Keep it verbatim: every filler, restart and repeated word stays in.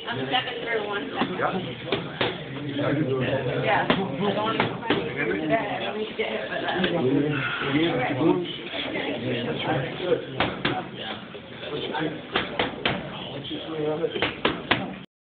I'm stepping through one second. Yeah. Yeah. I don't want to get I don't need to get hit by that. Good.